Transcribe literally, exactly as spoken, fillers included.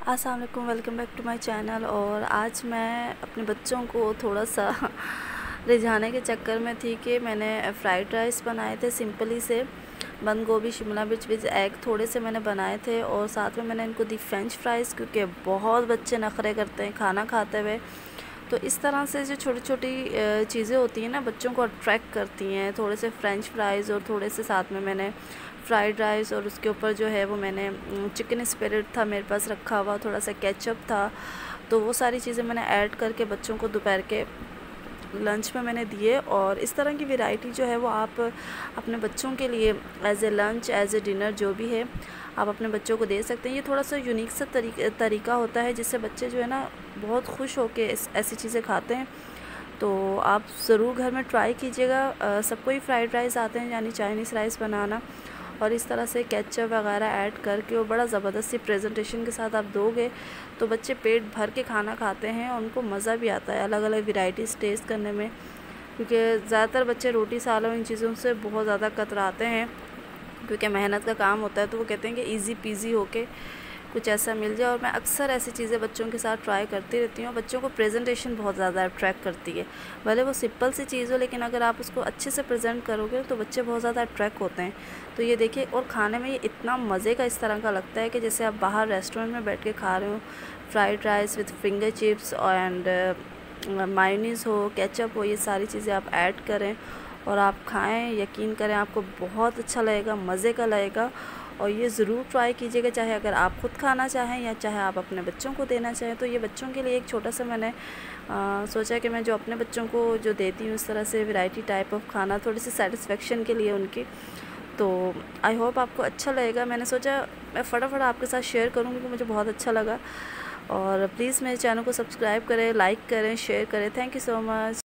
अस्सलाम वालेकुम, welcome back to my channel. और आज मैं अपने बच्चों को थोड़ा सा रिझाने के चक्कर में थी कि मैंने फ़्राइड राइस बनाए थे सिंपली से, बंद गोभी, शिमला मिर्च विद एग थोड़े से मैंने बनाए थे। और साथ में मैंने इनको दी फ्रेंच फ्राइज़, क्योंकि बहुत बच्चे नखरे करते हैं खाना खाते हुए। तो इस तरह से जो छोटी छोटी चीज़ें होती हैं ना, बच्चों को अट्रैक्ट करती हैं। थोड़े से फ्रेंच फ्राइज़ और थोड़े से साथ में मैंने फ्राइड राइस, और उसके ऊपर जो है वो मैंने चिकन स्पिरिट था मेरे पास रखा हुआ, थोड़ा सा केचप था। तो वो सारी चीज़ें मैंने ऐड करके बच्चों को दोपहर के लंच में मैंने दिए। और इस तरह की वैरायटी जो है वो आप अपने बच्चों के लिए as a lunch, as a dinner, जो भी है आप अपने बच्चों को दे सकते हैं। ये थोड़ा सा यूनिक सा तरीका तरीका होता है, जिससे बच्चे जो है ना बहुत खुश होके ऐसी चीज़ें खाते हैं। तो आप ज़रूर घर में ट्राई कीजिएगा। सबको ही फ्राइड राइस आते हैं, यानी चाइनीज़ राइस बनाना, और इस तरह से केचप वगैरह ऐड करके और बड़ा ज़बरदस्ती प्रेजेंटेशन के साथ आप दोगे तो बच्चे पेट भर के खाना खाते हैं और उनको मज़ा भी आता है अलग अलग वैरायटीज़ टेस्ट करने में। क्योंकि ज़्यादातर बच्चे रोटी सालों इन चीज़ों से बहुत ज़्यादा कतराते हैं, क्योंकि मेहनत का काम होता है। तो वो कहते हैं कि ईज़ी पीजी होके कुछ ऐसा मिल जाए। और मैं अक्सर ऐसी चीज़ें बच्चों के साथ ट्राई करती रहती हूँ। बच्चों को प्रेजेंटेशन बहुत ज़्यादा अट्रैक्ट करती है, भले वो सिंपल सी चीज़ हो, लेकिन अगर आप उसको अच्छे से प्रेजेंट करोगे तो बच्चे बहुत ज़्यादा अट्रैक्ट होते हैं। तो ये देखिए, और खाने में ये इतना मज़े का इस तरह का लगता है कि जैसे आप बाहर रेस्टोरेंट में बैठ के खा रहे हो। Fried rice with finger chips and mayonnaise हो, केचप हो, ये सारी चीज़ें आप ऐड करें और आप खाएं। यकीन करें, आपको बहुत अच्छा लगेगा, मज़े का लगेगा। और ये ज़रूर ट्राई कीजिएगा, चाहे अगर आप ख़ुद खाना चाहें या चाहे आप अपने बच्चों को देना चाहें। तो ये बच्चों के लिए एक छोटा सा मैंने आ, सोचा कि मैं जो अपने बच्चों को जो देती हूँ इस तरह से वैरायटी टाइप ऑफ खाना, थोड़ी सी सेटिस्फेक्शन के लिए उनकी। तो आई होप आपको अच्छा लगेगा। मैंने सोचा मैं फटाफट आपके साथ शेयर करूँ, क्योंकि मुझे बहुत अच्छा लगा। और प्लीज़ मेरे चैनल को सब्सक्राइब करें, लाइक करें, शेयर करें। Thank you so much.